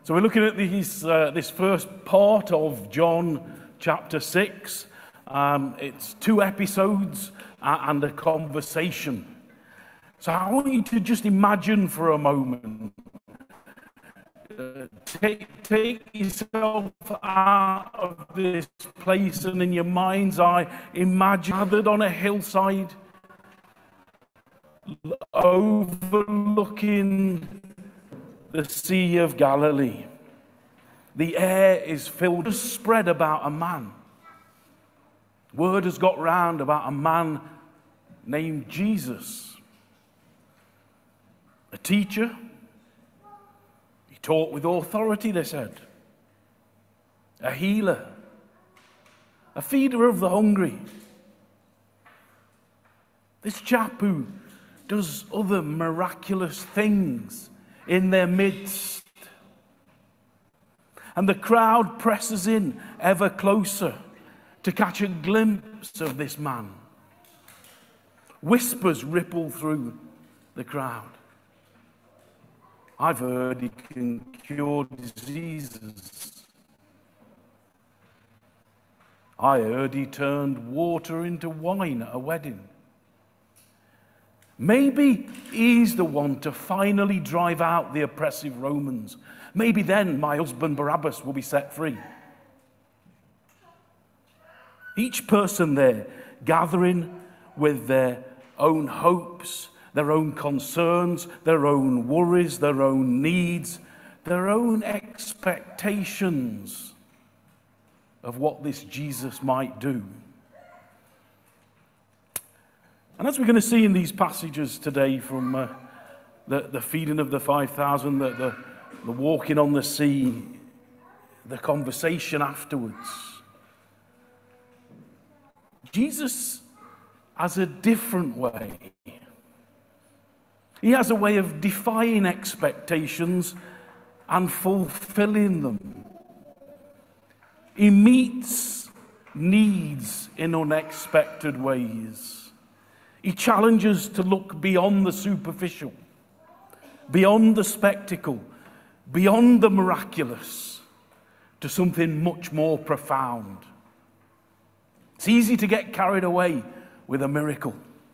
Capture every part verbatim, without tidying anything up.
So we're looking at these, uh, this first part of John chapter six. Um, it's two episodes uh, and a conversation. So I want you to just imagine for a moment. Uh, take, take yourself out of this place and in your mind's eye, imagine gathered on a hillside, overlooking the Sea of Galilee. The air is filled, spread about a man. Word has got round about a man named Jesus. A teacher. He taught with authority, they said. A healer. A feeder of the hungry. This chap who does other miraculous things in their midst. And the crowd presses in ever closer to catch a glimpse of this man. Whispers ripple through the crowd. I've heard he can cure diseases. I heard he turned water into wine at a wedding. Maybe he's the one to finally drive out the oppressive Romans. Maybe then my husband Barabbas will be set free. Each person there gathering with their own hopes, their own concerns, their own worries, their own needs, their own expectations of what this Jesus might do. And as we're going to see in these passages today from uh, the, the feeding of the five thousand, the, the, the walking on the sea, the conversation afterwards, Jesus has a different way. He has a way of defying expectations and fulfilling them. He meets needs in unexpected ways. He challenges to look beyond the superficial, beyond the spectacle, beyond the miraculous, to something much more profound. It's easy to get carried away with a miracle.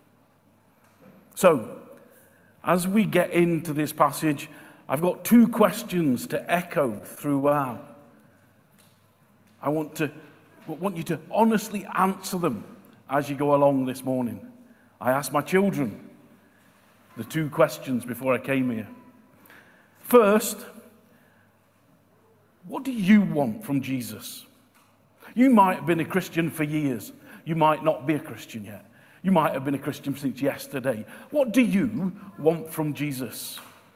So, as we get into this passage, I've got two questions to echo throughout. I want to want you to honestly answer them as you go along this morning. I asked my children the two questions before I came here. First, what do you want from Jesus? You might have been a Christian for years. You might not be a Christian yet. You might have been a Christian since yesterday. What do you want from Jesus?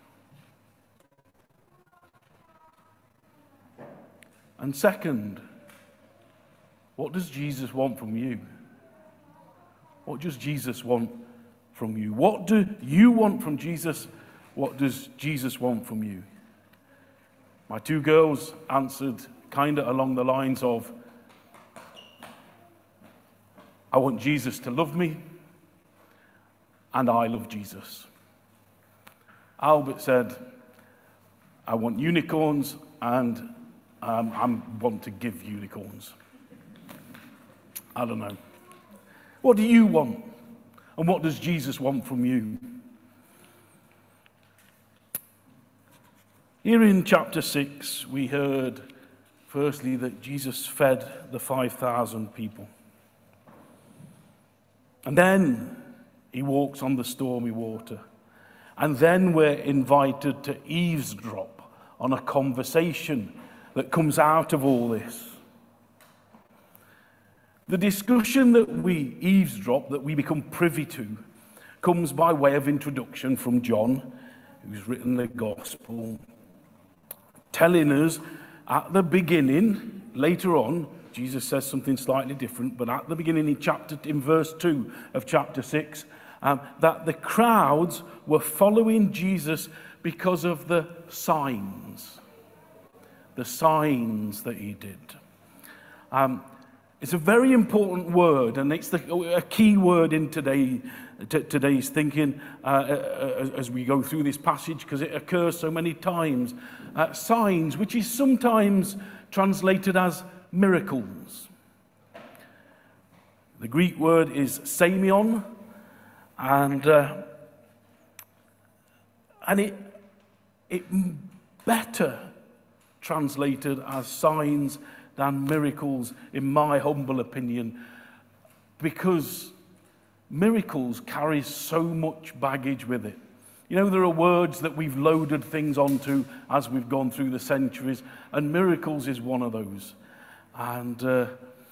And second, what does Jesus want from you? What does Jesus want from you? What do you want from Jesus? What does Jesus want from you? My two girls answered kind of along the lines of, I want Jesus to love me, and I love Jesus. Albert said, I want unicorns, and um, I want to give unicorns. I don't know. What do you want? And what does Jesus want from you? Here in chapter six, we heard, firstly, that Jesus fed the five thousand people. And then he walks on the stormy water. And then we're invited to eavesdrop on a conversation that comes out of all this. The discussion that we eavesdrop, that we become privy to, comes by way of introduction from John, who's written the gospel, telling us at the beginning, later on, Jesus says something slightly different, but at the beginning in chapter, in verse two of chapter six, um, that the crowds were following Jesus because of the signs, the signs that he did. Um, It's a very important word, and it's the, a key word in today, t- today's thinking uh, as we go through this passage, because it occurs so many times. Uh, signs, which is sometimes translated as miracles. The Greek word is semeion, and uh, and it it better translated as signs than miracles, in my humble opinion, because miracles carry so much baggage with it. You know, there are words that we've loaded things onto as we've gone through the centuries, and miracles is one of those. And uh,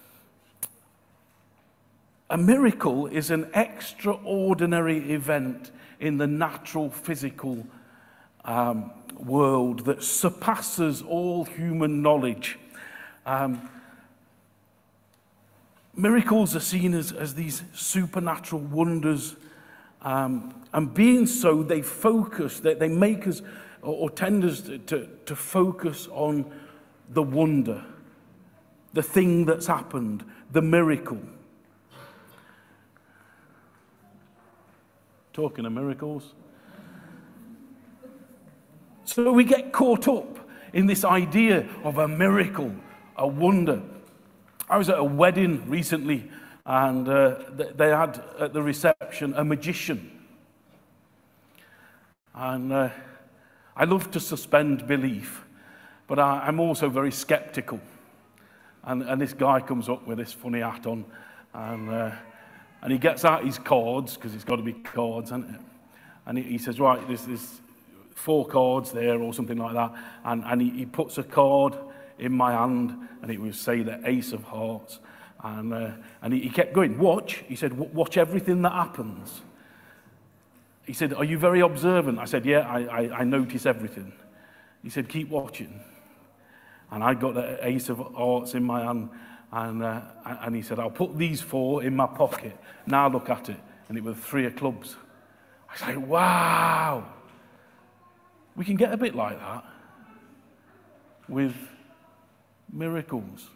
a miracle is an extraordinary event in the natural, physical um, world that surpasses all human knowledge. Um, miracles are seen as, as these supernatural wonders, um, and being so, they focus, they, they make us, or, or tend us to, to, to focus on the wonder, the thing that's happened, the miracle. Talking of miracles. So we get caught up in this idea of a miracle, a wonder. I was at a wedding recently, and uh, they had at the reception a magician. And uh, I love to suspend belief, but I, I'm also very skeptical. And, and this guy comes up with this funny hat on, and uh, and he gets out his cards, because it's got to be cards, hasn't it? And he, he says, right, there's, there's four cards there, or something like that, and, and he, he puts a card in my hand, and it would say the Ace of Hearts. And, uh, and he, he kept going, watch. He said, watch everything that happens. He said, are you very observant? I said, yeah, I, I, I notice everything. He said, keep watching. And I got the Ace of Hearts in my hand, and, uh, and he said, I'll put these four in my pocket. Now look at it. And it was three of clubs. I said, wow. We can get a bit like that with miracles.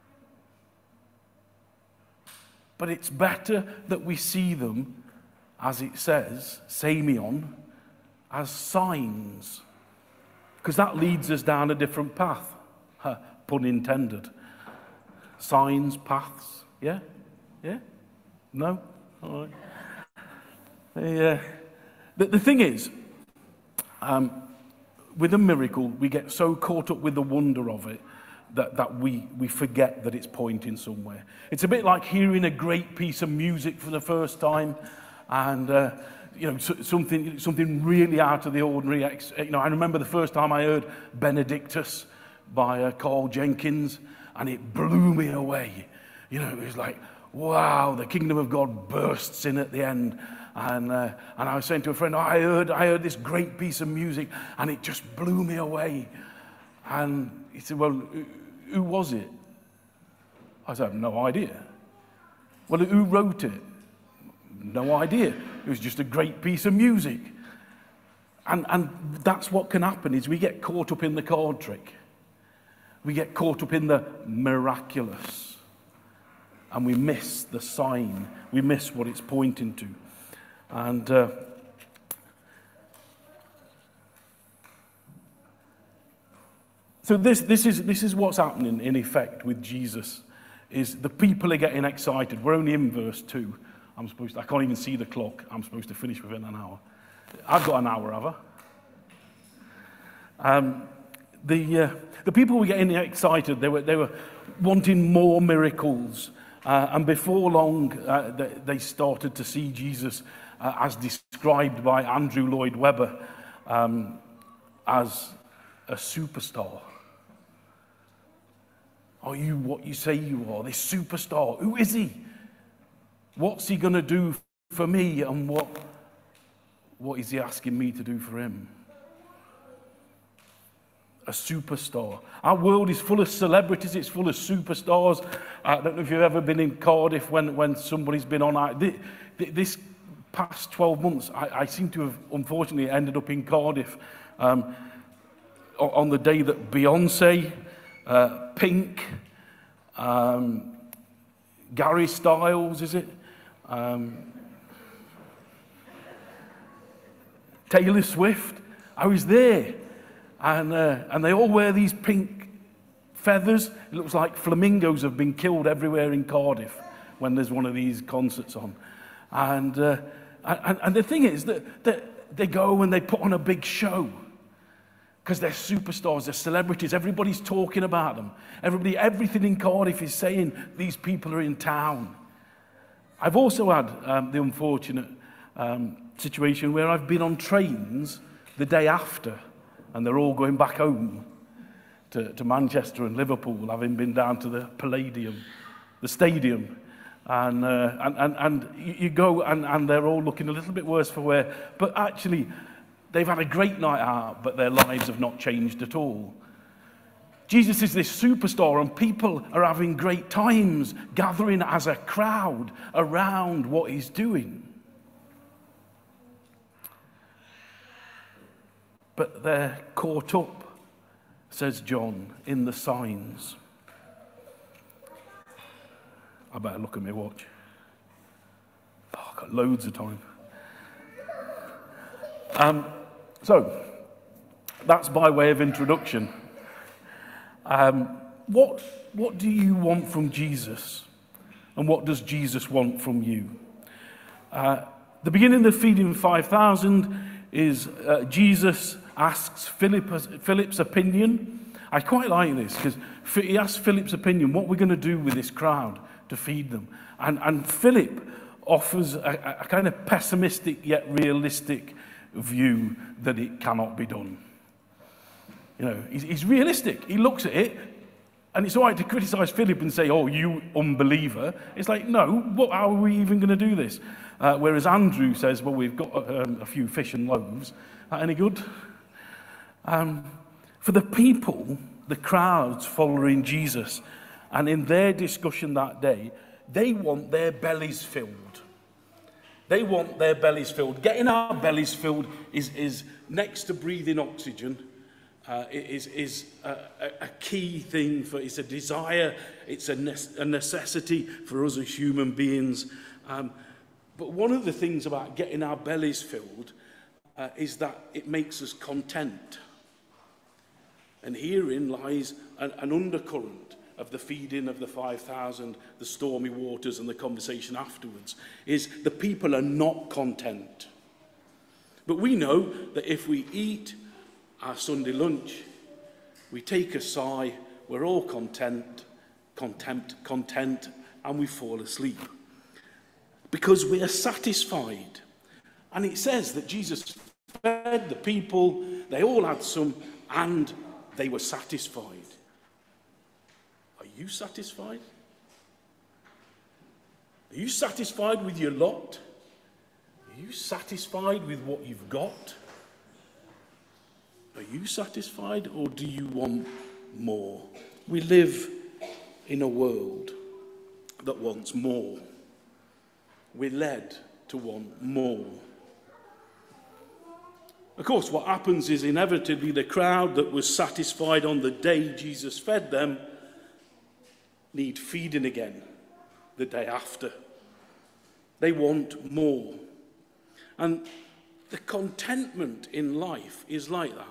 But it's better that we see them, as it says, semeion, as signs. Because that leads us down a different path. Huh, pun intended. Signs, paths. Yeah? Yeah? No? All right. The, uh, the, the thing is, um, with a miracle, we get so caught up with the wonder of it that, that we, we forget that it's pointing somewhere. It's a bit like hearing a great piece of music for the first time, and uh, you know, so, something something really out of the ordinary. You know, I remember the first time I heard Benedictus by uh, Carl Jenkins, and it blew me away. You know, it was like, wow, the kingdom of God bursts in at the end. And uh, and I was saying to a friend, oh, I heard I heard this great piece of music, and it just blew me away. And he said, well, who, who was it? I said, I have no idea. Well, who wrote it? No idea. It was just a great piece of music. And and that's what can happen, is we get caught up in the card trick. We get caught up in the miraculous. And we miss the sign. We miss what it's pointing to. And uh, so this this is this is what's happening in effect with Jesus. Is the people are getting excited. We're only in verse two. I'm supposed to, I can't even see the clock. I'm supposed to finish within an hour. I've got an hour, have I? Um, the uh, the people were getting excited. They were they were wanting more miracles. Uh, and before long, uh, they, they started to see Jesus uh, as described by Andrew Lloyd Webber um, as a superstar. Are you what you say you are? This superstar. Who is he? What's he going to do for me? And what, what is he asking me to do for him? A superstar. Our world is full of celebrities. It's full of superstars. I don't know if you've ever been in Cardiff when, when somebody's been on. This past twelve months, I, I seem to have, unfortunately, ended up in Cardiff um, on the day that Beyonce, uh, Pink, um, Gary Styles, is it? Um, Taylor Swift. I was there. And, uh, and they all wear these pink feathers. It looks like flamingos have been killed everywhere in Cardiff when there's one of these concerts on. And, uh, and, and the thing is that, that they go and they put on a big show because they're superstars, they're celebrities, everybody's talking about them. Everybody, everything in Cardiff is saying these people are in town. I've also had um, the unfortunate um, situation where I've been on trains the day after and they're all going back home to, to Manchester and Liverpool, having been down to the Palladium, the stadium. And, uh, and, and, and you go and, and they're all looking a little bit worse for wear. But actually, they've had a great night out, but their lives have not changed at all. Jesus is this superstar, and people are having great times gathering as a crowd around what he's doing. But they're caught up, says John, in the signs. I better look at my watch. Oh, I've got loads of time. Um, so, that's by way of introduction. Um, what, what do you want from Jesus? And what does Jesus want from you? Uh, the beginning of feeding five thousand is uh, Jesus asks Philip, Philip's opinion. I quite like this because he asks Philip's opinion, what we're going to do with this crowd to feed them. And, and Philip offers a, a kind of pessimistic yet realistic view that it cannot be done. You know, he's, he's realistic. He looks at it, and it's all right to criticize Philip and say, oh, you unbeliever. It's like, no, what, how are we even going to do this? Uh, whereas Andrew says, well, we've got um, a few fish and loaves. That any good? Um, for the people, the crowds following Jesus, and in their discussion that day, they want their bellies filled. They want their bellies filled. Getting our bellies filled is, is next to breathing oxygen, uh, is, is a, a key thing for, it's a desire, it's a, ne a necessity for us as human beings. Um, but one of the things about getting our bellies filled uh, is that it makes us content. And herein lies an, an undercurrent of the feeding of the five thousand, the stormy waters and the conversation afterwards, is the people are not content. But we know that if we eat our Sunday lunch, we take a sigh, we're all content, content, content, and we fall asleep. Because we are satisfied. And it says that Jesus fed the people, they all had some, and they were satisfied. Are you satisfied? Are you satisfied with your lot? Are you satisfied with what you've got? Are you satisfied, or do you want more? We live in a world that wants more. We're led to want more. Of course, what happens is inevitably the crowd that was satisfied on the day Jesus fed them need feeding again the day after. They want more. And the contentment in life is like that.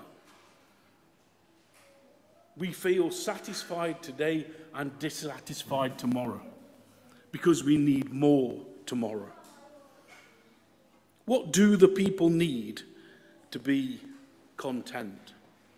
We feel satisfied today and dissatisfied tomorrow because we need more tomorrow. What do the people need to be content?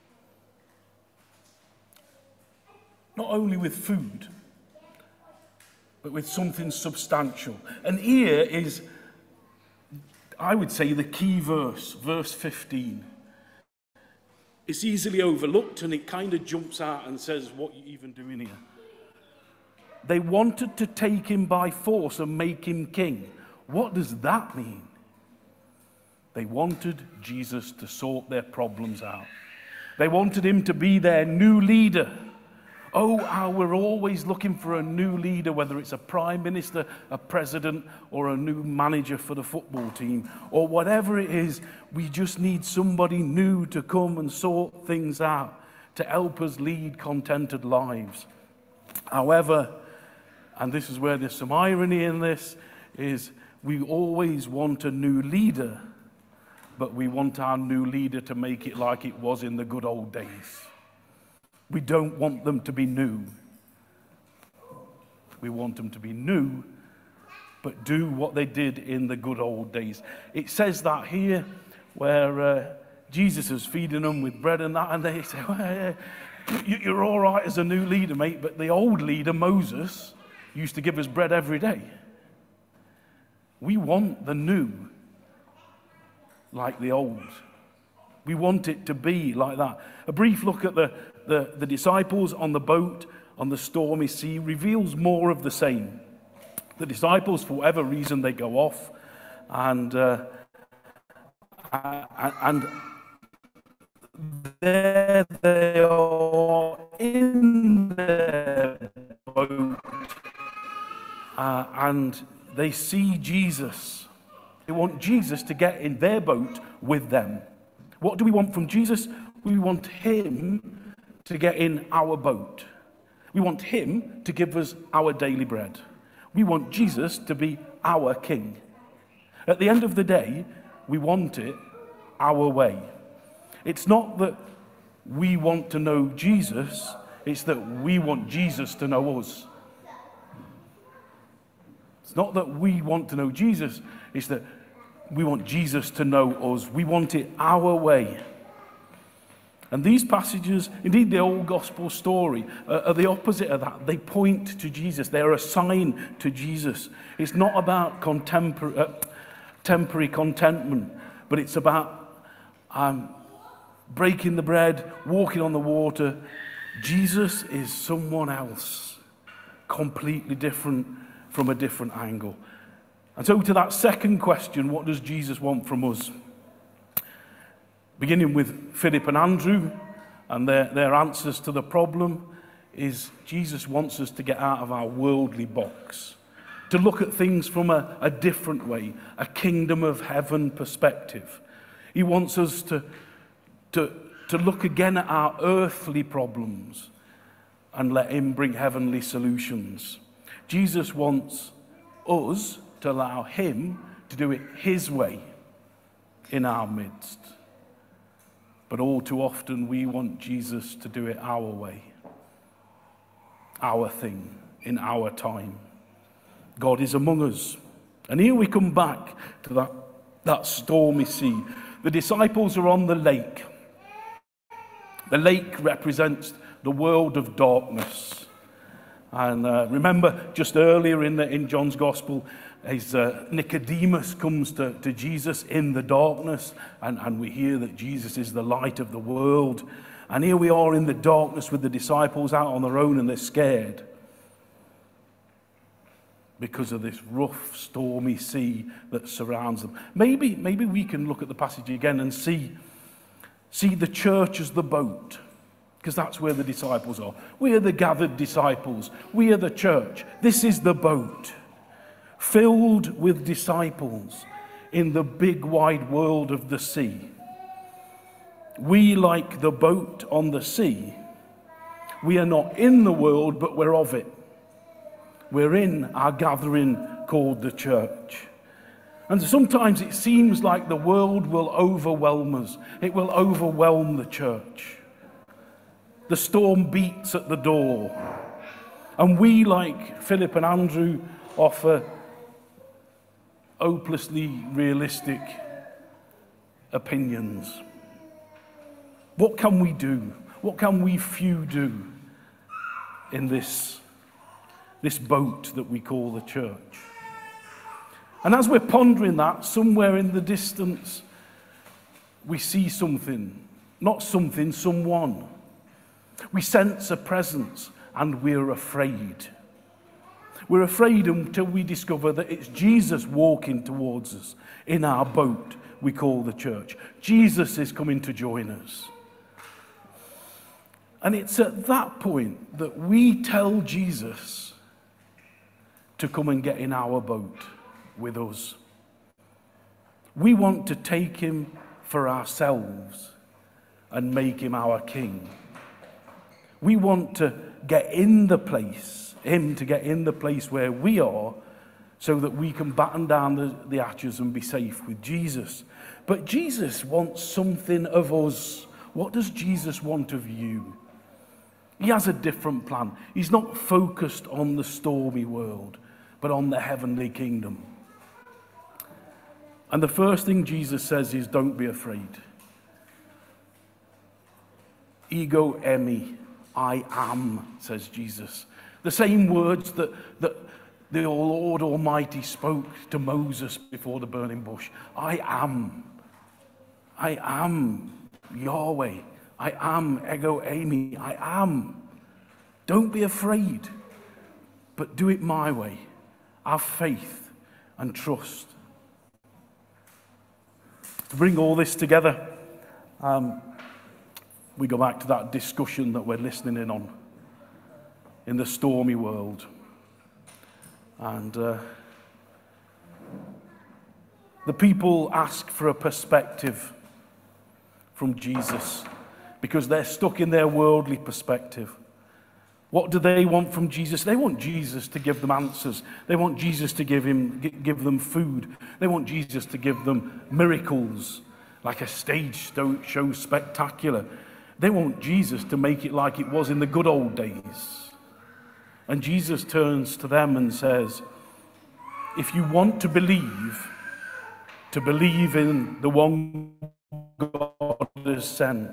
Not only with food, but with something substantial. And here is, I would say, the key verse, verse fifteen. It's easily overlooked and it kind of jumps out and says, what are you even doing here? They wanted to take him by force and make him king. What does that mean? They wanted Jesus to sort their problems out. They wanted him to be their new leader. Oh, how we're always looking for a new leader, whether it's a prime minister, a president, or a new manager for the football team, or whatever it is. We just need somebody new to come and sort things out, to help us lead contented lives. However, and this is where there's some irony in this, is we always want a new leader, but we want our new leader to make it like it was in the good old days. We don't want them to be new. We want them to be new, but do what they did in the good old days. It says that here, where uh, Jesus is feeding them with bread and that, and they say, well, you're all right as a new leader, mate, but the old leader, Moses, used to give us bread every day. We want the new like the old. We want it to be like that. A brief look at the, the, the disciples on the boat on the stormy sea reveals more of the same. The disciples, for whatever reason, they go off, and uh, and there they are in their boat, uh, and they see Jesus. They want Jesus to get in their boat with them. What do we want from Jesus? We want him to get in our boat. We want him to give us our daily bread. We want Jesus to be our king. At the end of the day, we want it our way. It's not that we want to know Jesus, it's that we want Jesus to know us. It's not that we want to know Jesus, it's that we want Jesus to know us. We want it our way. And these passages, indeed the old gospel story, uh, are the opposite of that. They point to Jesus. They're a sign to Jesus. It's not about contempor- uh, temporary contentment, but it's about um, breaking the bread, walking on the water. Jesus is someone else, completely different from a different angle. And so to that second question, what does Jesus want from us? Beginning with Philip and Andrew and their, their answers to the problem, is Jesus wants us to get out of our worldly box, to look at things from a, a different way, a kingdom of heaven perspective. He wants us to, to, to look again at our earthly problems and let him bring heavenly solutions. Jesus wants us to allow him to do it his way in our midst. But all too often we want Jesus to do it our way, our thing, in our time. God is among us. And here we come back to that, that stormy sea. The disciples are on the lake. The lake represents the world of darkness. And uh, remember, just earlier in, the, in John's Gospel, as uh, Nicodemus comes to, to Jesus in the darkness, and, and we hear that Jesus is the light of the world. And here we are in the darkness with the disciples out on their own, and they're scared because of this rough, stormy sea that surrounds them. Maybe, maybe we can look at the passage again and see, see the church as the boat, because that's where the disciples are. We are the gathered disciples. We are the church. This is the boat, filled with disciples in the big wide world of the sea. We, like the boat on the sea, we are not in the world, but we're of it. We're in our gathering called the church. And sometimes it seems like the world will overwhelm us. It will overwhelm the church. The storm beats at the door. And we, like Philip and Andrew, offer hopelessly realistic opinions. What can we do? What can we few do in this, this boat that we call the church? And as we're pondering that, somewhere in the distance, we see something. Not something, someone. We sense a presence, and we're afraid. We're afraid until we discover that it's Jesus walking towards us in our boat we call the church. Jesus is coming to join us. And it's at that point that we tell Jesus to come and get in our boat with us. We want to take him for ourselves and make him our king. We want to get in the place him to get in the place where we are so that we can batten down the, the hatches and be safe with Jesus. But Jesus wants something of us. What does Jesus want of you? He has a different plan. He's not focused on the stormy world, but on the heavenly kingdom. And the first thing Jesus says is, don't be afraid. Ego eimi, I am, says Jesus. The same words that, that the Lord Almighty spoke to Moses before the burning bush. I am. I am Yahweh. I am ego eimi. I am. Don't be afraid, but do it my way. Have faith and trust. To bring all this together, um, we go back to that discussion that we're listening in on in the stormy world. And uh, the people ask for a perspective from Jesus because they're stuck in their worldly perspective. What do they want from Jesus? They want Jesus to give them answers. They want Jesus to give him, give them food. They want Jesus to give them miracles, like a stage show spectacular. They want Jesus to make it like it was in the good old days. And Jesus turns to them and says, if you want to believe, to believe in the one God has sent,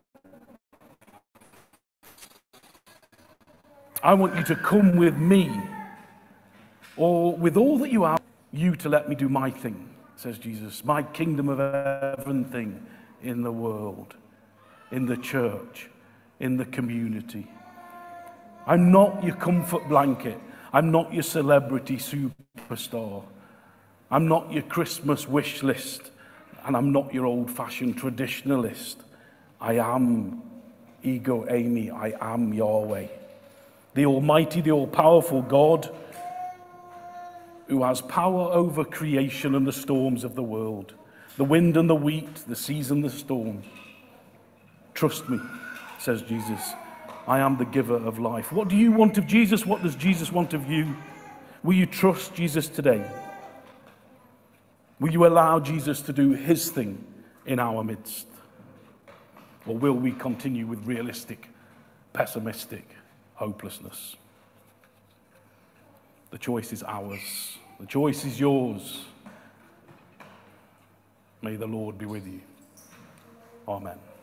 I want you to come with me, or with all that you are, you to let me do my thing, says Jesus, my kingdom of heaven thing in the world, in the church, in the community. I'm not your comfort blanket. I'm not your celebrity superstar. I'm not your Christmas wish list, and I'm not your old-fashioned traditionalist. I am ego eimi. I am Yahweh, the Almighty, the all-powerful God who has power over creation and the storms of the world, the wind and the wheat, the seas and the storm. Trust me, says Jesus. I am the giver of life. What do you want of Jesus? What does Jesus want of you? Will you trust Jesus today? Will you allow Jesus to do his thing in our midst? Or will we continue with realistic, pessimistic hopelessness? The choice is ours. The choice is yours. May the Lord be with you. Amen.